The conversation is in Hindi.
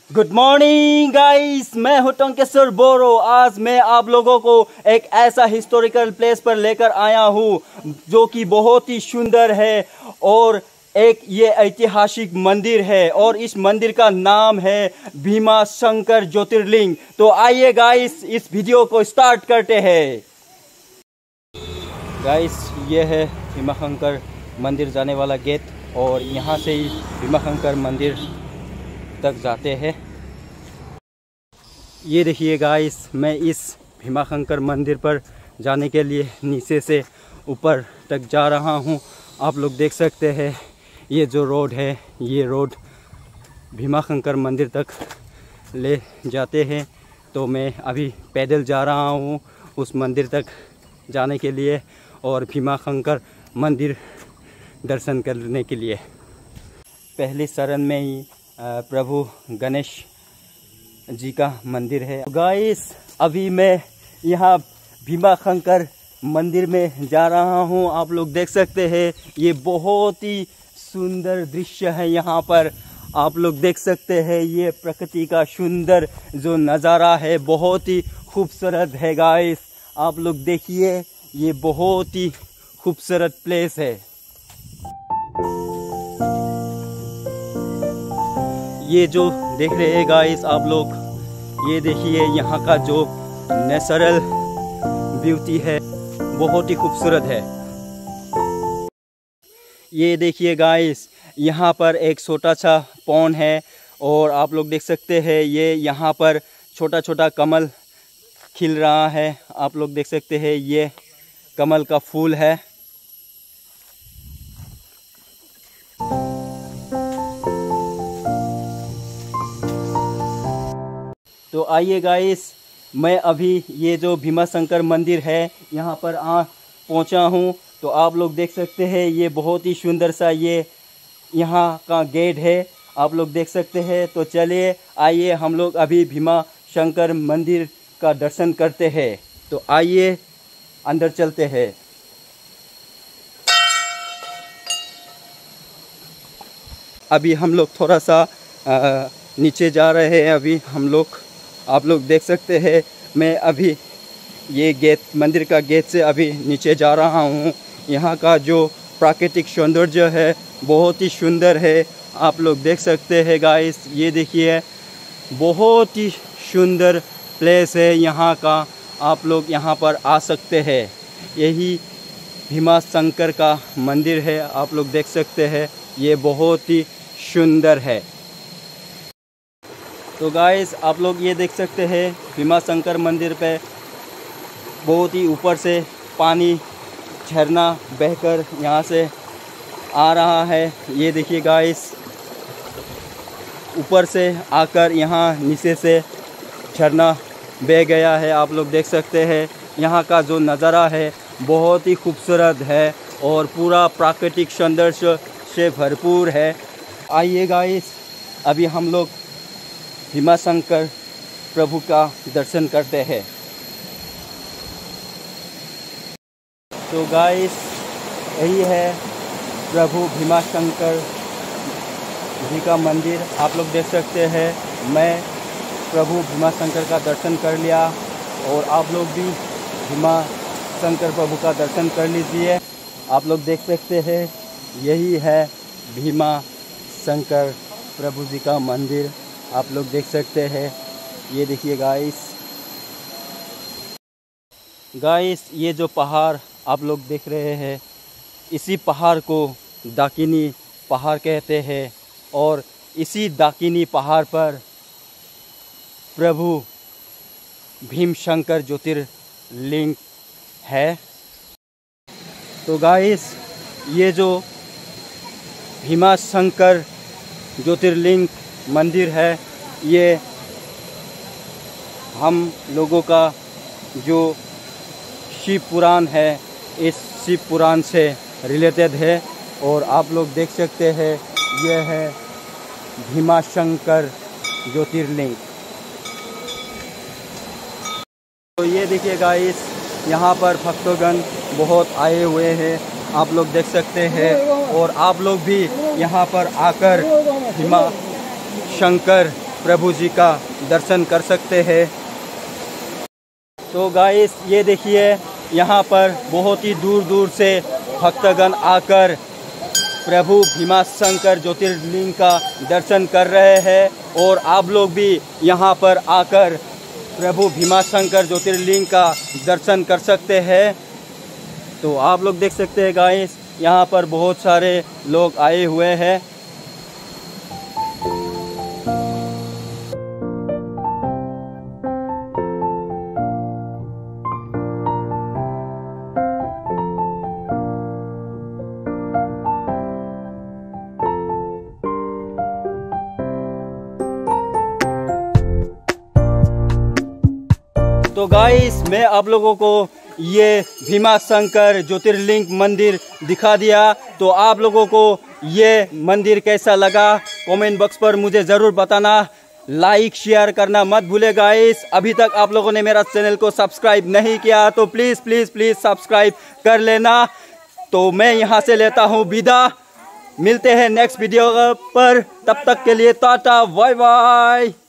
गुड मॉर्निंग गाइस, मैं हूं टंकेश्वर बोरो। आज मैं आप लोगों को एक ऐसा हिस्टोरिकल प्लेस पर लेकर आया हूं जो कि बहुत ही सुंदर है और एक ये ऐतिहासिक मंदिर है और इस मंदिर का नाम है भीमा शंकर ज्योतिर्लिंग। तो आइए गाइस, इस वीडियो को स्टार्ट करते हैं। गाइस, ये है भीमा शंकर मंदिर जाने वाला गेट और यहाँ से ही भीमा शंकर मंदिर तक जाते हैं। ये देखिए गाइस, मैं इस भीमा शंकर मंदिर पर जाने के लिए नीचे से ऊपर तक जा रहा हूँ। आप लोग देख सकते हैं ये जो रोड है, ये रोड भीमा शंकर मंदिर तक ले जाते हैं। तो मैं अभी पैदल जा रहा हूँ उस मंदिर तक जाने के लिए और भीमा शंकर मंदिर दर्शन करने के लिए। पहली शरण में ही प्रभु गणेश जी का मंदिर है। गाइस, अभी मैं यहाँ भीमा शंकर मंदिर में जा रहा हूँ। आप लोग देख सकते हैं ये बहुत ही सुंदर दृश्य है। यहाँ पर आप लोग देख सकते हैं ये प्रकृति का सुंदर जो नज़ारा है, बहुत ही खूबसूरत है। गाइस, आप लोग देखिए ये बहुत ही खूबसूरत प्लेस है। ये जो देख रहे हैं गाइस आप लोग, ये देखिए यहाँ का जो नेचुरल ब्यूटी है बहुत ही खूबसूरत है। ये देखिए गाइस, यहाँ पर एक छोटा सा पॉन्ड है और आप लोग देख सकते हैं ये यहाँ पर छोटा छोटा कमल खिल रहा है। आप लोग देख सकते हैं ये कमल का फूल है। तो आइए गाइस, मैं अभी ये जो भीमा शंकर मंदिर है यहाँ पर पहुँचा हूँ। तो आप लोग देख सकते हैं ये बहुत ही सुंदर सा ये यहाँ का गेट है, आप लोग देख सकते हैं। तो चलिए आइए हम लोग अभी भीमा शंकर मंदिर का दर्शन करते हैं। तो आइए अंदर चलते हैं। अभी हम लोग थोड़ा सा नीचे जा रहे हैं। अभी हम लोग, आप लोग देख सकते हैं मैं अभी ये गेट, मंदिर का गेट से अभी नीचे जा रहा हूँ। यहाँ का जो प्राकृतिक सौंदर्य है बहुत ही सुंदर है। आप लोग देख सकते हैं गाइस, ये देखिए बहुत ही सुंदर प्लेस है यहाँ का। आप लोग यहाँ पर आ सकते हैं। यही भीमा शंकर का मंदिर है, आप लोग देख सकते हैं ये बहुत ही सुंदर है। तो गाइस, आप लोग ये देख सकते हैं भीमा शंकर मंदिर पे बहुत ही ऊपर से पानी झरना बहकर यहाँ से आ रहा है। ये देखिए गाइस, ऊपर से आकर यहाँ नीचे से झरना बह गया है। आप लोग देख सकते हैं यहाँ का जो नज़ारा है बहुत ही खूबसूरत है और पूरा प्राकृतिक सौंदर्य से भरपूर है। आइए गाइस, अभी हम लोग भीमा शंकर प्रभु का दर्शन करते हैं। तो गाइस, यही है प्रभु भीमा शंकर जी का मंदिर। आप लोग देख सकते हैं मैं प्रभु भीमा शंकर का दर्शन कर लिया और आप लोग भी भीमा शंकर प्रभु का दर्शन कर लीजिए। आप लोग देख सकते हैं यही है भीमा शंकर प्रभु जी का मंदिर। आप लोग देख सकते हैं, ये देखिए गाइस, ये जो पहाड़ आप लोग देख रहे हैं, इसी पहाड़ को दाकिनी पहाड़ कहते हैं और इसी दाकिनी पहाड़ पर प्रभु भीम शंकर ज्योतिर्लिंग है। तो गाइस, ये जो भीमा शंकर ज्योतिर्लिंग मंदिर है, ये हम लोगों का जो शिव पुराण है इस शिव पुराण से रिलेटेड है और आप लोग देख सकते हैं ये है भीमा शंकर ज्योतिर्लिंग। तो ये देखिए गाइस, यहाँ पर भक्तगण बहुत आए हुए हैं, आप लोग देख सकते हैं और आप लोग भी यहाँ पर आकर भीमा शंकर प्रभु जी का दर्शन कर सकते हैं। तो गाइस ये देखिए, यहाँ पर बहुत ही दूर दूर से भक्तगण आकर प्रभु भीमाशंकर ज्योतिर्लिंग का दर्शन कर रहे हैं, और आप लोग भी यहाँ पर आकर प्रभु भीमाशंकर ज्योतिर्लिंग का दर्शन कर सकते हैं। तो आप लोग देख सकते हैं गाइस, यहाँ पर बहुत सारे लोग आए हुए हैं। तो गाइस मैं आप लोगों को ये भीमाशंकर ज्योतिर्लिंग मंदिर दिखा दिया। तो आप लोगों को ये मंदिर कैसा लगा कमेंट बॉक्स पर मुझे ज़रूर बताना। लाइक शेयर करना मत भूले गाइस। अभी तक आप लोगों ने मेरा चैनल को सब्सक्राइब नहीं किया तो प्लीज़ प्लीज़ प्लीज़ सब्सक्राइब कर लेना। तो मैं यहाँ से लेता हूँ विदा। मिलते हैं नेक्स्ट वीडियो पर, तब तक के लिए टाटा बाय बाय।